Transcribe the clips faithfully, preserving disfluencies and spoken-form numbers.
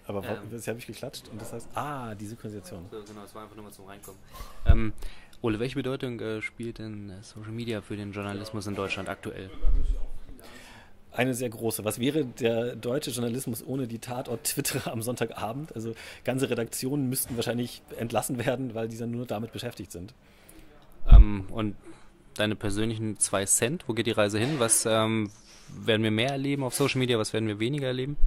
Aber warum, Ähm, das habe ich geklatscht und das heißt, ah, die Synchronisation. so, genau, es war einfach nur mal zum Reinkommen. Ähm, Ole, welche Bedeutung äh, spielt denn äh, Social Media für den Journalismus in Deutschland aktuell? Eine sehr große. Was wäre der deutsche Journalismus ohne die Tatort-Twitterer am Sonntagabend? Also ganze Redaktionen müssten wahrscheinlich entlassen werden, weil die dann nur damit beschäftigt sind. Ähm, und deine persönlichen zwei Cent, wo geht die Reise hin? Was ähm, werden wir mehr erleben auf Social Media, was werden wir weniger erleben?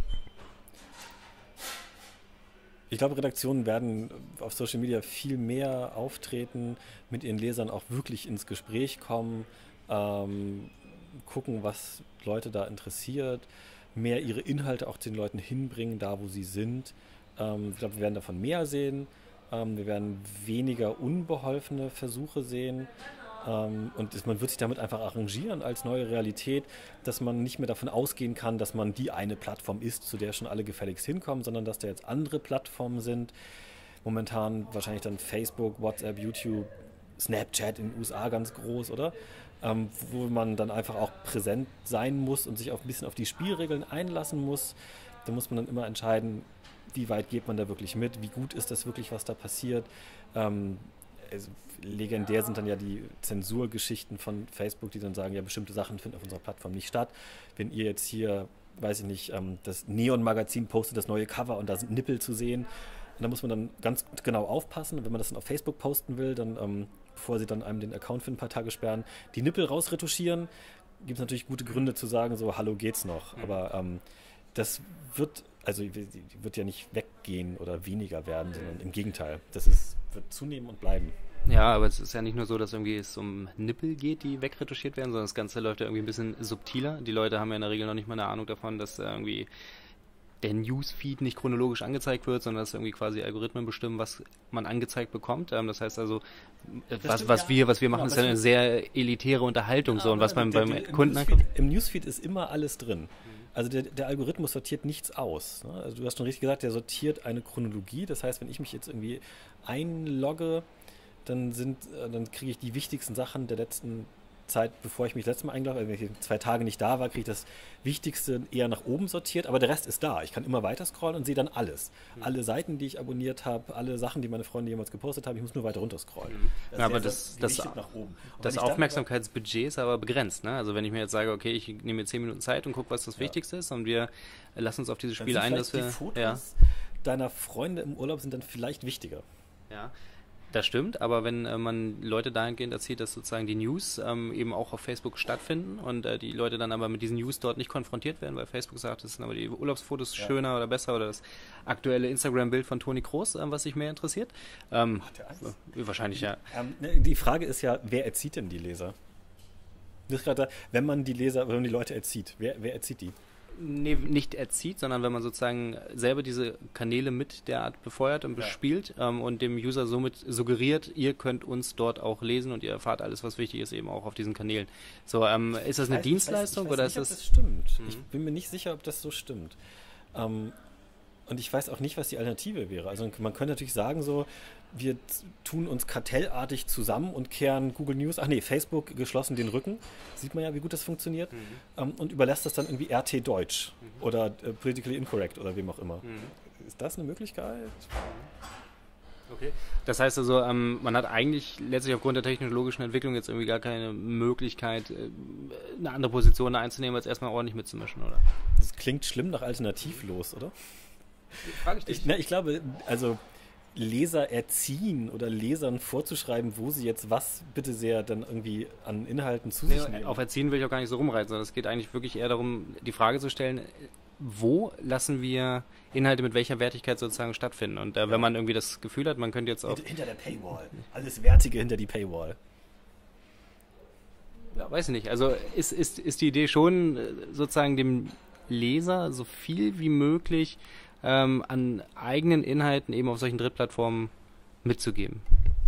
Ich glaube, Redaktionen werden auf Social Media viel mehr auftreten, mit ihren Lesern auch wirklich ins Gespräch kommen, ähm, gucken, was Leute da interessiert, mehr ihre Inhalte auch den Leuten hinbringen, da wo sie sind. Ähm, ich glaube, wir werden davon mehr sehen. Ähm, wir werden weniger unbeholfene Versuche sehen. Ähm, und es, man wird sich damit einfach arrangieren als neue Realität, dass man nicht mehr davon ausgehen kann, dass man die eine Plattform ist, zu der schon alle gefälligst hinkommen, sondern dass da jetzt andere Plattformen sind. Momentan wahrscheinlich dann Facebook, WhatsApp, YouTube, Snapchat in den U S A ganz groß, oder? Ähm, wo man dann einfach auch präsent sein muss und sich auch ein bisschen auf die Spielregeln einlassen muss. Da muss man dann immer entscheiden, wie weit geht man da wirklich mit, wie gut ist das wirklich, was da passiert. Ähm, also legendär sind dann ja die Zensurgeschichten von Facebook, die dann sagen, ja, bestimmte Sachen finden auf unserer Plattform nicht statt. Wenn ihr jetzt hier, weiß ich nicht, ähm, das Neon-Magazin postet das neue Cover und da sind Nippel zu sehen, und da muss man dann ganz genau aufpassen. Wenn man das dann auf Facebook posten will, dann, ähm, bevor sie dann einem den Account für ein paar Tage sperren, die Nippel rausretuschieren, gibt es natürlich gute Gründe zu sagen, so, hallo, geht's noch. Aber ähm, das wird, also die wird ja nicht weggehen oder weniger werden, sondern im Gegenteil. Das ist, wird zunehmen und bleiben. Ja, aber es ist ja nicht nur so, dass irgendwie es um Nippel geht, die wegretuschiert werden, sondern das Ganze läuft ja irgendwie ein bisschen subtiler. Die Leute haben ja in der Regel noch nicht mal eine Ahnung davon, dass äh, irgendwie der Newsfeed nicht chronologisch angezeigt wird, sondern dass irgendwie quasi Algorithmen bestimmen, was man angezeigt bekommt. Ähm, das heißt also, äh, was, stimmt, was ja. wir, was wir machen, Genau, ist das ja eine stimmt. sehr elitäre Unterhaltung so. Und was beim, Der- beim der- im Kunden Newsfeed, ankommt. im Newsfeed ist immer alles drin. Also der, der Algorithmus sortiert nichts aus. Ne? Also du hast schon richtig gesagt, der sortiert eine Chronologie. Das heißt, wenn ich mich jetzt irgendwie einlogge, dann sind, äh, dann kriege ich die wichtigsten Sachen der letzten Zeit, bevor ich mich letztes Mal eingeloggt habe, also wenn ich zwei Tage nicht da war, kriege ich das Wichtigste eher nach oben sortiert, aber der Rest ist da. Ich kann immer weiter scrollen und sehe dann alles. Mhm. Alle Seiten, die ich abonniert habe, alle Sachen, die meine Freunde jemals gepostet haben, ich muss nur weiter runter scrollen. Mhm. Das Ja, ist aber sehr, das, sehr das, gewichtet nach oben. Und wenn das ich dann Aufmerksamkeitsbudget ist aber begrenzt. Ne? Also wenn ich mir jetzt sage, okay, ich nehme mir zehn Minuten Zeit und gucke, was das Ja. Wichtigste ist und wir lassen uns auf diese Dann Spiele sind ein, dass vielleicht wir... die Fotos Ja. deiner Freunde im Urlaub sind dann vielleicht wichtiger. Ja, das stimmt, aber wenn äh, man Leute dahingehend erzählt, dass sozusagen die News ähm, eben auch auf Facebook stattfinden und äh, die Leute dann aber mit diesen News dort nicht konfrontiert werden, weil Facebook sagt, das sind aber die Urlaubsfotos Ja. schöner oder besser oder das aktuelle Instagram-Bild von Toni Kroos, ähm, was sich mehr interessiert. Ähm, Hat der eins? äh, wahrscheinlich ja. Ähm, ne, die Frage ist ja, wer erzieht denn die Leser? Das ist gerade da, wenn man die Leser, wenn man die Leute erzieht, wer, wer erzieht die? Nee, nicht erzieht, sondern wenn man sozusagen selber diese Kanäle mit derart befeuert und Ja. bespielt ähm, und dem User somit suggeriert, ihr könnt uns dort auch lesen und ihr erfahrt alles, was wichtig ist, eben auch auf diesen Kanälen. So, ähm, ist das eine Ich weiß- Dienstleistung ich weiß, oder ich weiß ist nicht, das... ob das stimmt. Mhm. Ich bin mir nicht sicher, ob das so stimmt. Ähm, und ich weiß auch nicht, was die Alternative wäre. Also man könnte natürlich sagen so, wir t- tun uns kartellartig zusammen und kehren Google News, ach nee, Facebook geschlossen den Rücken. Sieht man ja, wie gut das funktioniert. Mhm. Ähm, und überlässt das dann irgendwie R T Deutsch Mhm. oder äh, Politically Incorrect oder wem auch immer. Mhm. Ist das eine Möglichkeit? Okay. Das heißt also, ähm, man hat eigentlich letztlich aufgrund der technologischen Entwicklung jetzt irgendwie gar keine Möglichkeit, äh, eine andere Position einzunehmen, als erstmal ordentlich mitzumischen, oder? Das klingt schlimm nach alternativlos, oder? Frage ich Ich, na, ich glaube, also Leser erziehen oder Lesern vorzuschreiben, wo sie jetzt was bitte sehr dann irgendwie an Inhalten zu sich Nee, nehmen. auf Erziehen will ich auch gar nicht so rumreiten, sondern es geht eigentlich wirklich eher darum, die Frage zu stellen, wo lassen wir Inhalte mit welcher Wertigkeit sozusagen stattfinden? Und äh, wenn man irgendwie das Gefühl hat, man könnte jetzt auch, Hinter, hinter der Paywall. Alles Wertige hinter die Paywall. ja, weiß ich nicht, also ist, ist, ist die Idee schon äh, sozusagen dem Leser so viel wie möglich ähm, an eigenen Inhalten eben auf solchen Drittplattformen mitzugeben?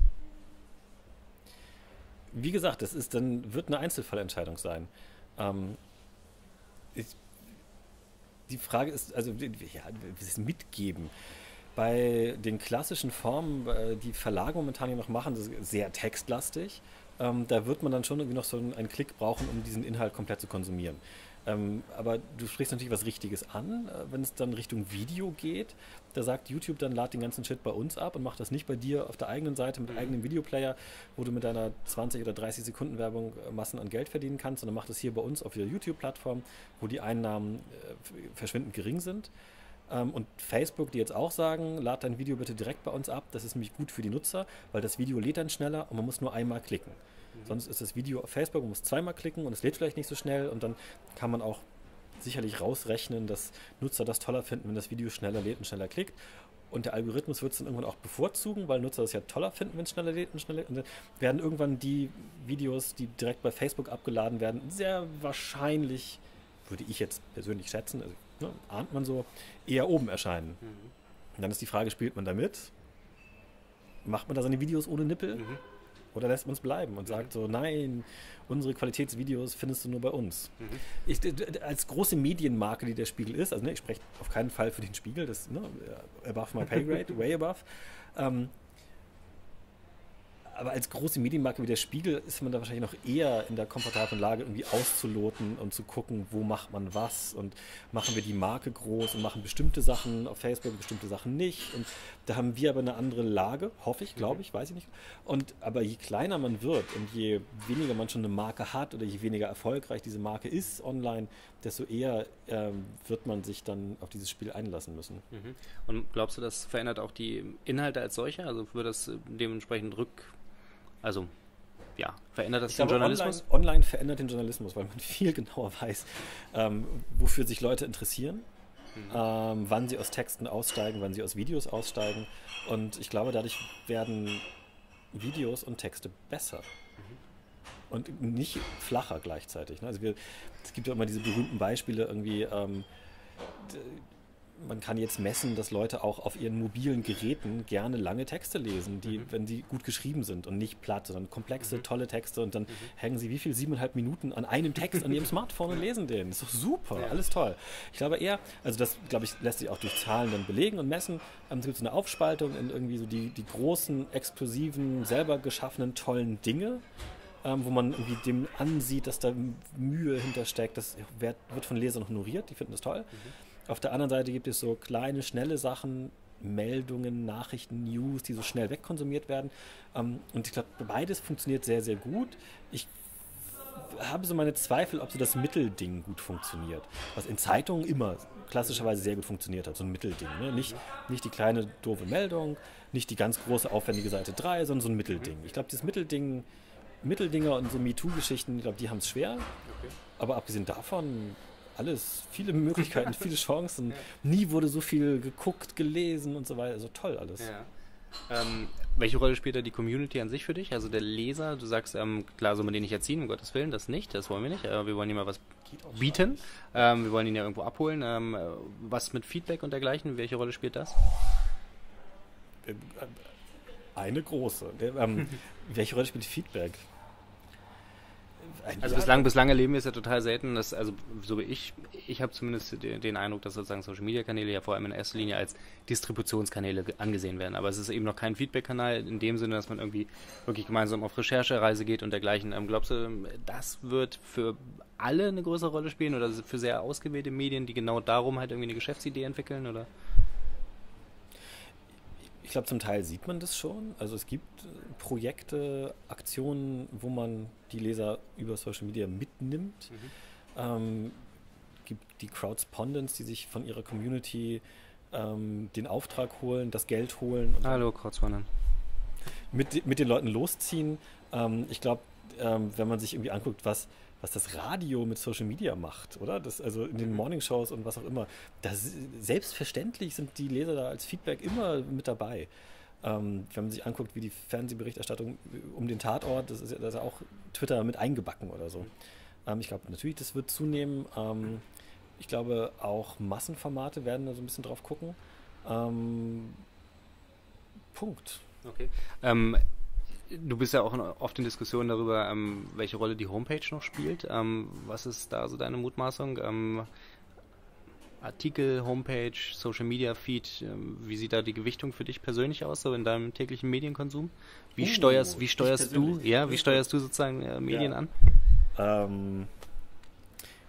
Wie gesagt, das ist dann wird eine Einzelfallentscheidung sein. Ähm, ich, die Frage ist, also ja, was ist mitgeben? Bei den klassischen Formen, äh, die Verlage momentan ja noch machen, das ist sehr textlastig. Ähm, da wird man dann schon irgendwie noch so einen Klick brauchen, um diesen Inhalt komplett zu konsumieren. Ähm, aber du sprichst natürlich was Richtiges an, äh, wenn es dann Richtung Video geht. Da sagt YouTube dann, lad den ganzen Shit bei uns ab und mach das nicht bei dir auf der eigenen Seite mit Mhm. eigenem Videoplayer, wo du mit deiner zwanzig oder dreißig Sekunden Werbung äh, Massen an Geld verdienen kannst, sondern mach das hier bei uns auf der YouTube-Plattform, wo die Einnahmen äh, f- verschwindend gering sind. Ähm, und Facebook, die jetzt auch sagen, lad dein Video bitte direkt bei uns ab. Das ist nämlich gut für die Nutzer, weil das Video lädt dann schneller und man muss nur einmal klicken. Mhm. Sonst ist das Video auf Facebook, man muss zweimal klicken und es lädt vielleicht nicht so schnell und dann kann man auch sicherlich rausrechnen, dass Nutzer das toller finden, wenn das Video schneller lädt und schneller klickt. Und der Algorithmus wird es dann irgendwann auch bevorzugen, weil Nutzer das ja toller finden, wenn es schneller lädt und schneller lädt. Und dann werden irgendwann die Videos, die direkt bei Facebook abgeladen werden, sehr wahrscheinlich, würde ich jetzt persönlich schätzen, also ne, ahnt man so, eher oben erscheinen. Mhm. Und dann ist die Frage, spielt man damit? Macht man da seine Videos ohne Nippel? Mhm. Oder lässt man es bleiben und sagt so, nein, unsere Qualitätsvideos findest du nur bei uns. Mhm. Ich, d- d- als große Medienmarke, die der Spiegel ist, also ne, ich spreche auf keinen Fall für den Spiegel, das ne, above my pay grade, way above. Ähm, aber als große Medienmarke wie der Spiegel ist man da wahrscheinlich noch eher in der komfortablen Lage, irgendwie auszuloten und zu gucken, wo macht man was und machen wir die Marke groß und machen bestimmte Sachen auf Facebook, bestimmte Sachen nicht. Und da haben wir aber eine andere Lage, hoffe ich, glaube ich, weiß ich nicht. Und aber je kleiner man wird und je weniger man schon eine Marke hat oder je weniger erfolgreich diese Marke ist online, desto eher ähm, wird man sich dann auf dieses Spiel einlassen müssen. Mhm. Und glaubst du, das verändert auch die Inhalte als solche? Also wird das äh, dementsprechend rück... Also, ja, verändert das Ich den glaube, Journalismus? online, online verändert den Journalismus, weil man viel genauer weiß, ähm, wofür sich Leute interessieren, Mhm. ähm, wann sie aus Texten aussteigen, wann sie aus Videos aussteigen. Und ich glaube, dadurch werden Videos und Texte besser. Und nicht flacher gleichzeitig. Ne? Also wir, es gibt ja immer diese berühmten Beispiele irgendwie, ähm, d- man kann jetzt messen, dass Leute auch auf ihren mobilen Geräten gerne lange Texte lesen, die, Mhm. wenn sie gut geschrieben sind und nicht platt, sondern komplexe, Mhm. tolle Texte und dann hängen sie wie viel, siebeneinhalb Minuten an einem Text an ihrem Smartphone und lesen den. Das ist doch super, Ja. alles toll. Ich glaube eher, also das, glaube ich, lässt sich auch durch Zahlen dann belegen und messen. Ähm, es gibt so eine Aufspaltung in irgendwie so die, die großen, explosiven, selber geschaffenen, tollen Dinge, ähm, wo man irgendwie dem ansieht, dass da Mühe hintersteckt. Das wird, wird von Lesern honoriert, die finden das toll. Auf der anderen Seite gibt es so kleine, schnelle Sachen, Meldungen, Nachrichten, News, die so schnell wegkonsumiert werden. Ähm, und ich glaube, beides funktioniert sehr, sehr gut. Ich habe so meine Zweifel, ob so das Mittelding gut funktioniert. Was in Zeitungen immer klassischerweise sehr gut funktioniert hat, so ein Mittelding. Ne? Nicht, nicht die kleine, doofe Meldung, nicht die ganz große, aufwendige Seite drei, sondern so ein Mittelding. Ich glaube, dieses Mittelding, Mitteldinger und so MeToo-Geschichten, ich glaube, die haben es schwer. Okay. Aber abgesehen davon, alles, viele Möglichkeiten, viele Chancen. Nie wurde so viel geguckt, gelesen und so weiter. Also toll alles. Ja. Ähm, welche Rolle spielt da die Community an sich für dich? Also der Leser, du sagst, ähm, klar, soll man den nicht erziehen, um Gottes Willen, das nicht, das wollen wir nicht. Äh, wir wollen ihm mal was bieten. Ähm, wir wollen ihn ja irgendwo abholen. Ähm, äh, was mit Feedback und dergleichen, welche Rolle spielt das? Eine große. Ähm, welche Rolle spielt Feedback? Ein Also Jahr- bislang, bislang erleben wir es ja total selten, dass, also so wie ich, ich habe zumindest den, den Eindruck, dass sozusagen Social Media Kanäle ja vor allem in erster Linie als Distributionskanäle ge- angesehen werden. Aber es ist eben noch kein Feedback-Kanal in dem Sinne, dass man irgendwie wirklich gemeinsam auf Recherchereise geht und dergleichen. Ähm, glaubst du, das wird für alle eine größere Rolle spielen oder für sehr ausgewählte Medien, die genau darum halt irgendwie eine Geschäftsidee entwickeln? Oder? Ich glaube, zum Teil sieht man das schon. Also es gibt äh, Projekte, Aktionen, wo man die Leser über Social Media mitnimmt. Ähm, gibt die Crowdspondents, die sich von ihrer Community ähm, den Auftrag holen, das Geld holen und Hallo, Kreuzwandern. mit, mit den Leuten losziehen. Ähm, ich glaube, ähm, wenn man sich irgendwie anguckt, was, was das Radio mit Social Media macht, oder? Das, also in den Morningshows und was auch immer. Das, selbstverständlich sind die Leser da als Feedback immer mit dabei. Ähm, wenn man sich anguckt, wie die Fernsehberichterstattung um den Tatort, das ist ja, da ist ja auch Twitter mit eingebacken oder so. Ähm, ich glaube natürlich, das wird zunehmen. Ähm, ich glaube, auch Massenformate werden da so ein bisschen drauf gucken. Ähm, Punkt. Okay. Ähm, du bist ja auch in, oft in Diskussionen darüber, ähm, welche Rolle die Homepage noch spielt. Ähm, was ist da so deine Mutmaßung? Ähm, Artikel, Homepage, Social Media Feed, ähm, wie sieht da die Gewichtung für dich persönlich aus, so in deinem täglichen Medienkonsum? Wie Uh, steuerst, wie ich steuerst du, persönlich? ja, wie steuerst du sozusagen äh, Medien Ja. an? Ähm,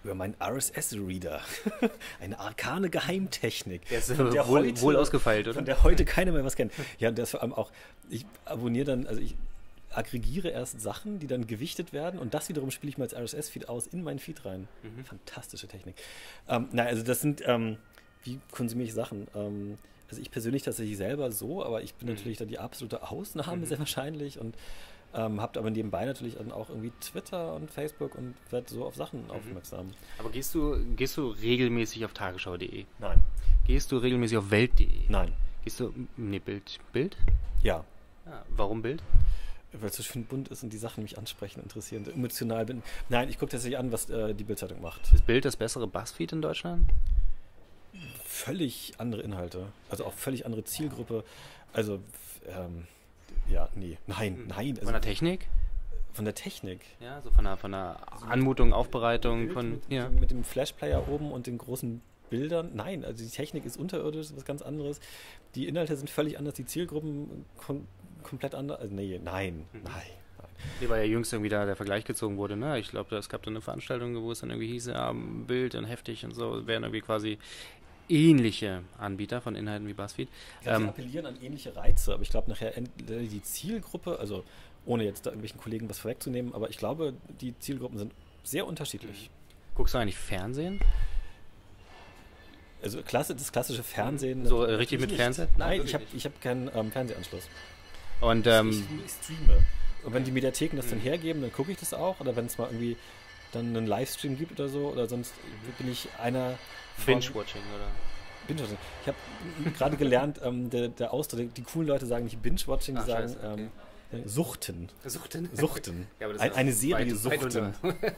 über meinen R S S-Reader. Eine arkane Geheimtechnik. Der ist von der wohl, heute, wohl ausgefeilt, oder? Von der heute keiner mehr was kennt. Ja, und das vor allem auch, ich abonniere dann, also ich aggregiere erst Sachen, die dann gewichtet werden und das wiederum spiele ich mal als R S S-Feed aus in meinen Feed rein. Mhm. Fantastische Technik. Ähm, nein, also das sind, ähm, wie konsumiere ich Sachen? Ähm, also ich persönlich tatsächlich selber so, aber ich bin mhm. natürlich dann die absolute Ausnahme mhm. sehr wahrscheinlich und ähm, habe aber nebenbei natürlich dann auch irgendwie Twitter und Facebook und werde so auf Sachen mhm. aufmerksam. Aber gehst du, gehst du regelmäßig auf tagesschau punkt de? Nein. Gehst du regelmäßig auf welt punkt de? Nein. Gehst du, nee, Bild? Bild? Ja. Ah, warum Bild? Weil es so schön bunt ist und die Sachen mich ansprechen, interessieren, emotional bin. Nein, ich gucke tatsächlich an, was äh, die Bild-Zeitung macht. Ist Bild das bessere Buzzfeed in Deutschland? Völlig andere Inhalte. Also auch völlig andere Zielgruppe. Also, ähm, ja, nee, nein, nein. Also von der Technik? Von der Technik. Ja, so von der, von der also Anmutung, Aufbereitung, Bild, von... Mit, ja. mit dem Flashplayer oben und den großen Bildern. Nein, also die Technik ist unterirdisch, was ganz anderes. Die Inhalte sind völlig anders, die Zielgruppen kom komplett anders. Also nee, nein, mhm. nein. Nee, weil ja jüngst irgendwie da der Vergleich gezogen wurde, ne? Ich glaube, es gab da eine Veranstaltung, wo es dann irgendwie hieß, ja, Bild und heftig und so, wären irgendwie quasi ähnliche Anbieter von Inhalten wie BuzzFeed. Ja, ähm, die appellieren an ähnliche Reize, aber ich glaube nachher die Zielgruppe, also ohne jetzt da irgendwelchen Kollegen was vorwegzunehmen, aber ich glaube, die Zielgruppen sind sehr unterschiedlich. Guckst du eigentlich Fernsehen? Also klasse, das klassische Fernsehen. So äh, richtig mit nicht. Fernsehen? Nein, Nein ich habe ich hab keinen ähm, Fernsehanschluss. Und ähm, ich, ich streame. Und wenn die Mediatheken das dann hergeben, dann gucke ich das auch. Oder wenn es mal irgendwie dann einen Livestream gibt oder so. Oder sonst bin ich einer Binge-Watching, oder? Binge-Watching. Ich habe gerade gelernt, ähm, der, der Ausdruck, die coolen Leute sagen nicht Binge-Watching, die Ach, sagen okay. ähm, Suchten. Suchten? Suchten. Ja, aber das Ein, eine Serie Suchten.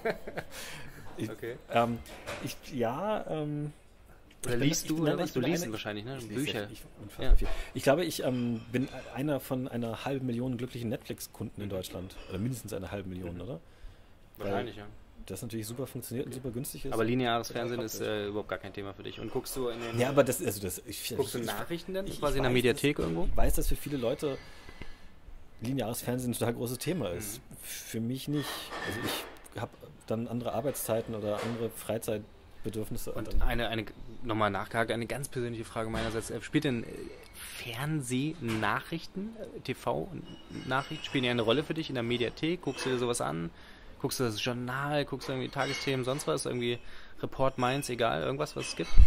ich, okay. ähm, ich, ja, ähm, Oder liest bin, du, oder was? Du liest wahrscheinlich, ne? Ich Bücher. Ich, ja. ich glaube, ich ähm, bin einer von einer halben Million glücklichen Netflix-Kunden in Deutschland. Oder mindestens eine halbe Million, oder? Wahrscheinlich, Weil ja. Das natürlich super funktioniert okay. und super günstig ist. Aber lineares Fernsehen ist äh, überhaupt gar kein Thema für dich. Und guckst du in den... Ja, aber das... Also das ich, guckst ich, du Nachrichten denn? Ich, quasi ich in der weiß, Mediathek dass, irgendwo? Ich weiß, dass für viele Leute lineares Fernsehen ein total großes Thema ist. Mhm. Für mich nicht. Also ich habe dann andere Arbeitszeiten oder andere Freizeitbedürfnisse. Und, und eine, eine nochmal nachgehakt, eine ganz persönliche Frage meinerseits. Spielt denn Fernsehnachrichten, T V-Nachrichten, spielen die eine Rolle für dich in der Mediathek? Guckst du dir sowas an? Guckst du das Journal? Guckst du irgendwie Tagesthemen, sonst was? Irgendwie Report Mainz, egal, irgendwas, was es gibt?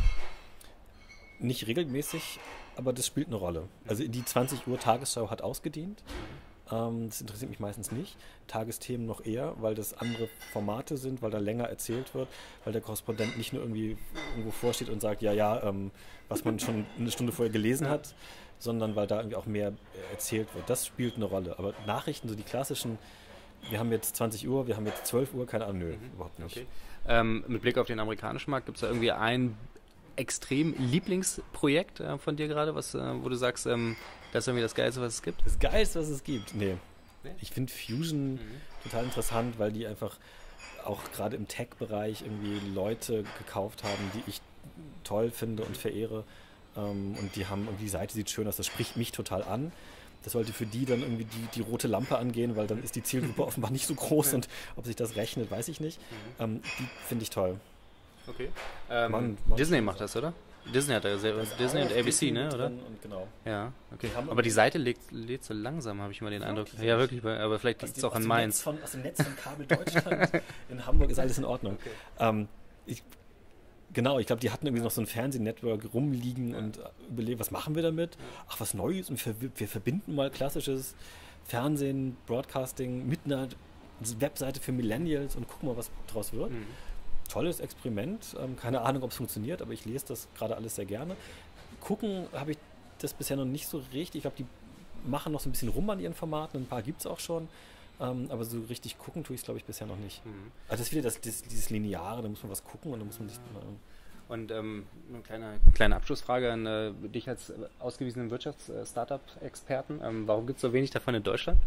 Nicht regelmäßig, aber das spielt eine Rolle. Also die zwanzig Uhr Tagesschau hat ausgedient. Ähm, das interessiert mich meistens nicht. Tagesthemen noch eher, weil das andere Formate sind, weil da länger erzählt wird, weil der Korrespondent nicht nur irgendwie irgendwo vorsteht und sagt, ja, ja, ähm, was man schon eine Stunde vorher gelesen hat, sondern weil da irgendwie auch mehr erzählt wird. Das spielt eine Rolle. Aber Nachrichten, so die klassischen, wir haben jetzt zwanzig Uhr, wir haben jetzt zwölf Uhr, keine Ahnung, nö, mhm. überhaupt nicht. Okay. Ähm, mit Blick auf den amerikanischen Markt, gibt es da irgendwie ein extrem Lieblingsprojekt äh, von dir gerade, was, äh, wo du sagst, ähm, das ist irgendwie das Geilste, was es gibt? Das Geilste, was es gibt? Nee. nee? Ich finde Fusion mhm. total interessant, weil die einfach auch gerade im Tech-Bereich irgendwie Leute gekauft haben, die ich toll finde und verehre. Ähm, und die haben irgendwie, die Seite sieht schön aus, das spricht mich total an. Das sollte für die dann irgendwie die, die rote Lampe angehen, weil dann ist die Zielgruppe offenbar nicht so groß und ob sich das rechnet, weiß ich nicht. Mhm. Ähm, die finde ich toll. Okay. Ähm, Mann, Mann Disney macht das, oder? Disney hat da sehr, Disney und A B C, ne, oder? Und genau. Ja, okay. Aber die Seite lädt, lädt so langsam, habe ich immer den Eindruck. Ja, wirklich, aber vielleicht liegt es auch an Mainz. Von, aus dem Netz von Kabel Deutschland in Hamburg ist alles in Ordnung. Okay. Ähm, ich, genau, ich glaube, die hatten irgendwie noch so ein Fernsehnetwork rumliegen ja. und überlegen, was machen wir damit? Ach, was Neues und wir, wir verbinden mal klassisches Fernsehen, Broadcasting mit einer Webseite für Millennials und gucken mal, was draus wird. Mhm. Tolles Experiment. Ähm, keine Ahnung, ob es funktioniert, aber ich lese das gerade alles sehr gerne. Gucken habe ich das bisher noch nicht so richtig. Ich glaube, die machen noch so ein bisschen rum an ihren Formaten. Ein paar gibt es auch schon. Ähm, aber so richtig gucken tue ich es, glaube ich, bisher noch nicht. Mhm. Also das ist wieder das, das, dieses Lineare, da muss man was gucken und da muss man nicht... Äh, Und ähm, eine kleine, kleine Abschlussfrage an äh, dich als ausgewiesenen Wirtschafts-Startup-Experten. Ähm, warum gibt es so wenig davon in Deutschland?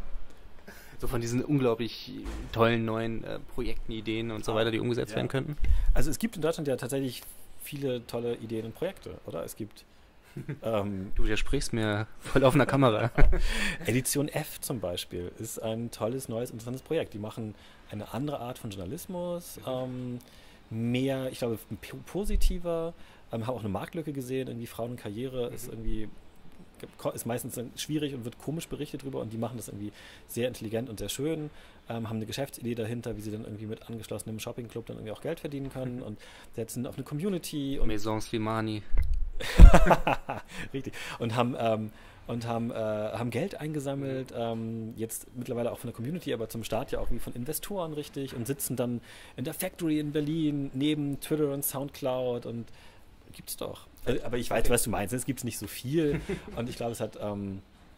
So von diesen unglaublich tollen neuen äh, Projekten, Ideen und so weiter, die umgesetzt ja. werden könnten? Also es gibt in Deutschland ja tatsächlich viele tolle Ideen und Projekte, oder? Es gibt... ähm, du widersprichst mir vor laufender Kamera. Edition F zum Beispiel ist ein tolles, neues, interessantes Projekt. Die machen eine andere Art von Journalismus, ähm, mehr, ich glaube, positiver, ähm, habe auch eine Marktlücke gesehen, irgendwie Frauen und Karriere Mhm. ist irgendwie ist meistens dann schwierig und wird komisch berichtet drüber und die machen das irgendwie sehr intelligent und sehr schön, ähm, haben eine Geschäftsidee dahinter, wie sie dann irgendwie mit angeschlossenem Shoppingclub dann irgendwie auch Geld verdienen können und setzen auf eine Community und Maison Slimani. richtig und haben ähm, und haben, äh, haben Geld eingesammelt, ähm, jetzt mittlerweile auch von der Community, aber zum Start ja auch wie von Investoren richtig und sitzen dann in der Factory in Berlin neben Twitter und Soundcloud und gibt's doch. Äh, Aber ich weiß, was du meinst. Es gibt nicht so viel. Und ich glaube, es hat ähm,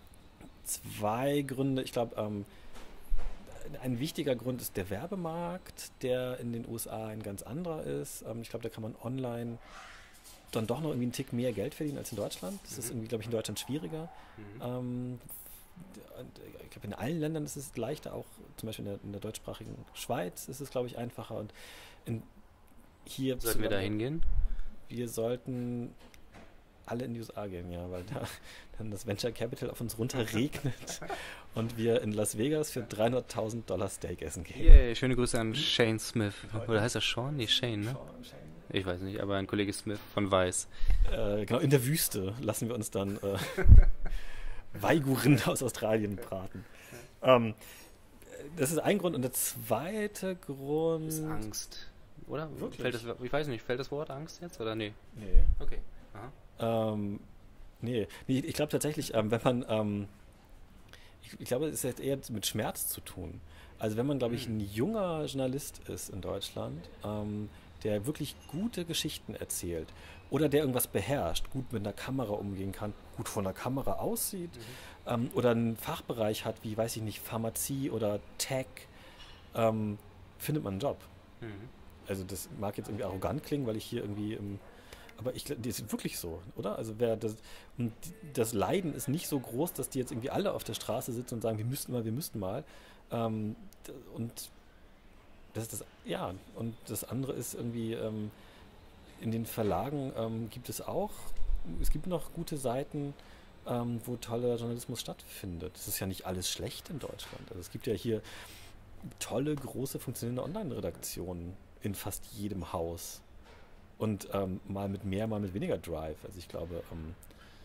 zwei Gründe. Ich glaube, ähm, ein wichtiger Grund ist der Werbemarkt, der in den U S A ein ganz anderer ist. Ähm, ich glaube, da kann man online dann doch noch irgendwie einen Tick mehr Geld verdienen als in Deutschland. Das ist Mhm. irgendwie, glaube ich, in Deutschland schwieriger. Mhm. Ähm, und ich glaube, in allen Ländern ist es leichter, auch zum Beispiel in der, in der deutschsprachigen Schweiz ist es, glaube ich, einfacher. Und in, hier Sollten wir da hingehen? wir sollten alle in die U S A gehen, ja, weil da dann das Venture Capital auf uns runterregnet und wir in Las Vegas für dreihunderttausend Dollar Steak essen gehen. Yay, schöne Grüße an Shane Smith. Oder heißt er Sean? Nee, Shane, ne? Ich weiß nicht, aber ein Kollege Smith von Weiß. Äh, genau, in der Wüste lassen wir uns dann äh, Weihgurrinde aus Australien braten. Ähm, das ist ein Grund. Und der zweite Grund... Ist Angst. Oder? Wirklich? Fällt das, ich weiß nicht, fällt das Wort Angst jetzt oder nee? Nee. Okay. Aha. Ähm, nee. nee, ich glaube tatsächlich, ähm, wenn man... Ähm, ich, ich glaube, es hat eher mit Schmerz zu tun. Also wenn man, glaube ich, ein junger Journalist ist in Deutschland, ähm, der wirklich gute Geschichten erzählt oder der irgendwas beherrscht, gut mit einer Kamera umgehen kann, gut von der Kamera aussieht, Mhm. ähm, oder einen Fachbereich hat, wie, weiß ich nicht, Pharmazie oder Tech, ähm, findet man einen Job. Mhm. Also das mag jetzt irgendwie arrogant klingen, weil ich hier irgendwie im, aber ich, das ist wirklich so, oder? Also wer das, und das Leiden ist nicht so groß, dass die jetzt irgendwie alle auf der Straße sitzen und sagen, wir müssten mal, wir müssten mal. Ähm, d- und das ist das, ja, und das andere ist irgendwie, ähm, in den Verlagen ähm, gibt es auch, es gibt noch gute Seiten, ähm, wo toller Journalismus stattfindet. Es ist ja nicht alles schlecht in Deutschland. Also es gibt ja hier tolle, große, funktionierende Online-Redaktionen in fast jedem Haus. Und ähm, mal mit mehr, mal mit weniger Drive. Also ich glaube, ähm,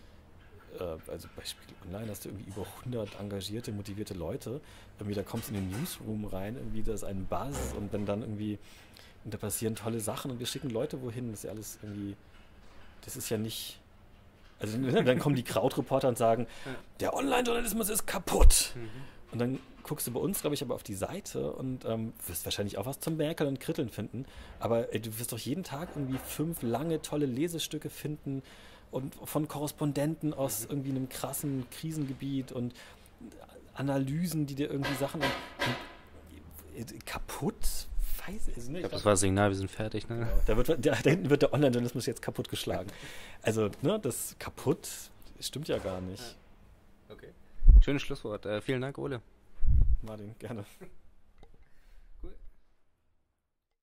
äh, also bei Spiegel Online hast du irgendwie über hundert engagierte, motivierte Leute. Irgendwie da kommst du in den Newsroom rein, irgendwie da ist ein Buzz und wenn dann irgendwie, und da passieren tolle Sachen und wir schicken Leute wohin, das ist ja alles irgendwie, das ist ja nicht, also ne, dann kommen die Krautreporter und sagen, Ja. der Online-Journalismus ist kaputt. Mhm. Und dann guckst du bei uns, glaube ich, aber auf die Seite und ähm, wirst wahrscheinlich auch was zum Merkeln und Kritteln finden. Aber ey, du wirst doch jeden Tag irgendwie fünf lange, tolle Lesestücke finden und von Korrespondenten aus Mhm. irgendwie einem krassen Krisengebiet und Analysen, die dir irgendwie Sachen und, und, äh, kaputt. Weiß ich Ich nicht. glaube, das war das Signal, wir sind fertig, ne? Genau. Da, wird, da, da hinten wird der Online-Journalismus jetzt kaputtgeschlagen. Also, ne, das kaputt stimmt ja gar nicht. Okay. Schönes Schlusswort. Äh, vielen Dank, Ole. Martin, gerne.